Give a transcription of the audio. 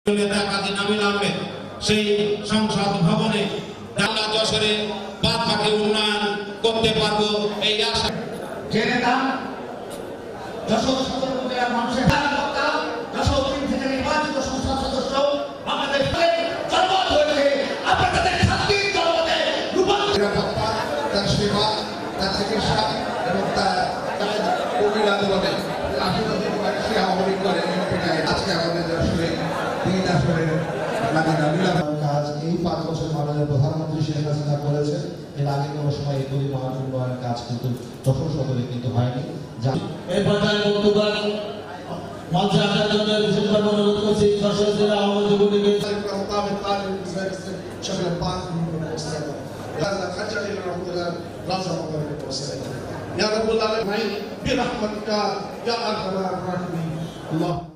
নেতা কাজী নাবিল আহমেদ সেই সংসদ ভবনে ঢাকা যশোরে বাদ বাকি উন্নয়ন করতে পারবো এই আশা। যে নেতা যশোর সদর উপজেলার মানুষের যশোর থেকে নির্বাচিত সংসদ সদস্য আমাদের জনমত হয়েছে, আপনাদের শান্তির জনমতে নিরাপত্তা, তার সেবা, তার চিকিৎসা এবং তার কোভিড আন্দোলনে সে আহ্বান করে আজকে আমাদের যশোরে 3 আসনের কাজ এই 5 বছর মাননীয় প্রধানমন্ত্রী শেখ হাসিনা করেছেন। এর আগে কোনো সময় এই পরিমাণ উন্নয়ন কাজ কিন্তু যশোর সদরে কিন্তু হয়নি। এই পর্যায়ে বক্তব্য মঞ্চে আসার জন্য বিশেষভাবে অনুরোধ করছি যশোর জেলা আওয়ামী লীগ যুবলীগের يا رب العالمين برحمتك يا ارحم الراحمين. الله